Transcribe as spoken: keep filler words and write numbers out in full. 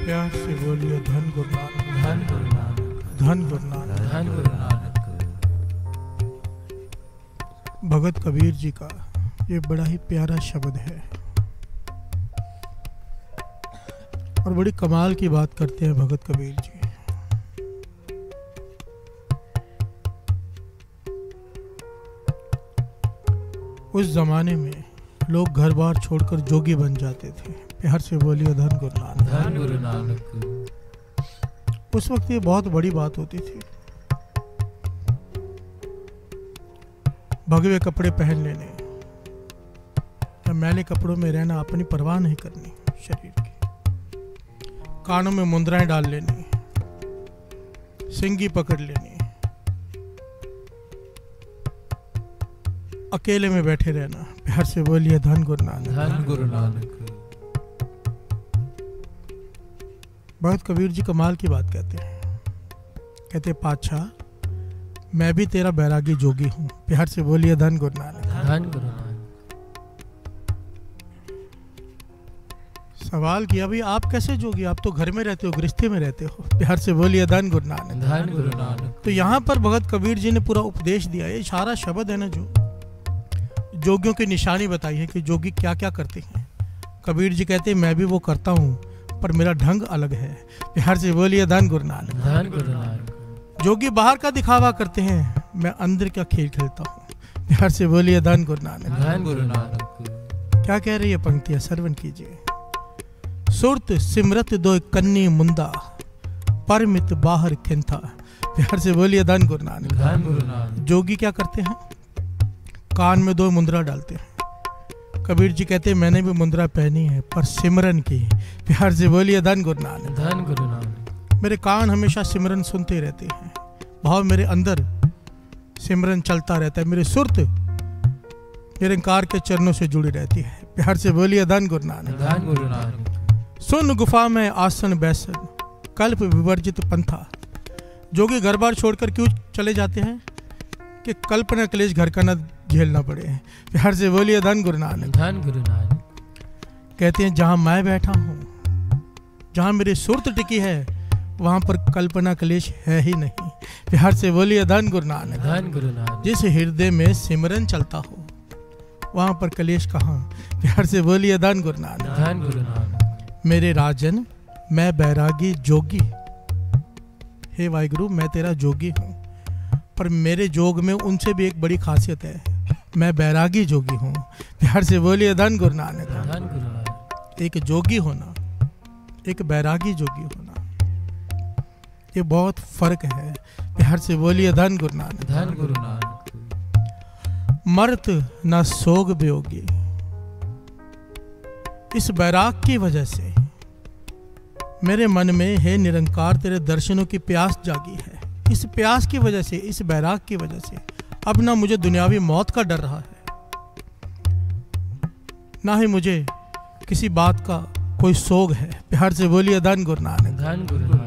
प्यार से बोलिए धन गुरु नानक, धन गुरु नानक, धन गुरु नानक। धन गुरु नानक। भगत कबीर जी का ये बड़ा ही प्यारा शब्द है और बड़ी कमाल की बात करते हैं भगत कबीर जी। उस जमाने में लोग घर बार छोड़कर जोगी बन जाते थे। प्यार से बोलिए धन गुरु नानक, धन गुरु नानक। उस वक्त ये बहुत बड़ी बात होती थी। भगवे कपड़े पहन लेने या मैले कपड़ों में रहना, अपनी परवाह नहीं करनी शरीर की, कानों में मुंद्राएं डाल लेनी, सिंगी पकड़ लेनी, अकेले में बैठे रहना। प्यार से बोलिए धन गुरु नानक, धन गुरु नानक। भगत कबीर जी कमाल की बात कहते हैं। कहते पातशाह, मैं भी तेरा बैरागी जोगी हूँ। प्यार से बोलिए धन गुरु नानक, धन गुरु नानक। सवाल किया, भाई आप कैसे जोगी, आप तो घर में रहते हो, गृहस्थी में रहते हो। प्यार से बोलिए धन गुरु नानक, धन गुरु नानक। तो यहाँ पर भगत कबीर जी ने पूरा उपदेश दिया। ये सारा शब्द है ना, जो जोगियों की निशानी बताई है कि जोगी क्या क्या करते हैं। कबीर जी कहते हैं मैं भी वो करता हूँ, पर मेरा ढंग अलग है। प्यार से बोलिए धन गुरु नानक, धन गुरु नानक। जोगी बाहर का दिखावा करते हैं, मैं अंदर का खेल खेलता हूँ। प्यार से बोलिए धन गुरु नानक, धन गुरु नानक। क्या कह रही है पंक्तियां, श्रवण कीजिए। सुरत सिमरत दो कन्नी मुंदा, परमित बाहर खिंथा। प्यार से बोलिए धन गुरु नानक, धन गुरु नानक। जोगी क्या करते हैं, कान में दो मुंद्रा डालते हैं। कबीर जी कहते हैं मैंने भी मुंद्रा पहनी है, पर सिमरन की। प्यार से बोलिए धन गुरु नानक, धन गुरु नानक। मेरे कान हमेशा सिमरन सुनते रहते हैं, भाव मेरे अंदर सिमरन चलता रहता है, मेरी सुरत निरंकार के चरणों से जुड़ी रहती है। प्यार से बोलिए धन गुरु नानक, धन गुरु नानक। सुन गुफा में आसन बैसन, कल्प विवर्जित पंथा। जोगी घर बार छोड़कर क्यों चले जाते हैं कि कल्पना क्लेश घर का न झेलना पड़े। प्यार से बोलिए धन गुरु नानक, धन गुरु नानक। कहते हैं जहां मैं बैठा हूं, जहां मेरी सुरत टिकी है, वहां पर कल्पना क्लेश है ही नहीं। प्यार से बोलिए धन गुरु नानक, धन गुरु नानक। जिस हृदय में सिमरन चलता हो, वहां पर क्लेश कहाँ। प्यार से बोलिए धन गुरु नानक, धन गुरु नानक। मेरे राजन मैं बैरागी जोगी, हे वाहिगुरु मैं तेरा जोगी हूँ, पर मेरे जोग में उनसे भी एक बड़ी खासियत है, मैं बैरागी जोगी हूँ। प्यार से बोलिए धन गुरु नानक, धन गुरु नानक। एक जोगी होना, एक बैरागी जोगी होना, ये बहुत फर्क है। प्यार से बोलिए धन गुरु नानक, धन गुरु नानक। मर्त न सोग वियोगी, इस बैराग की वजह से मेरे मन में है निरंकार तेरे दर्शनों की प्यास जागी है। इस प्यास की वजह से, इस बैराग की वजह से अब ना मुझे दुनियावी मौत का डर रहा है, ना ही मुझे किसी बात का कोई सोग है। प्यार से बोलिए धन गुरु नानक, धन गुरु नानक।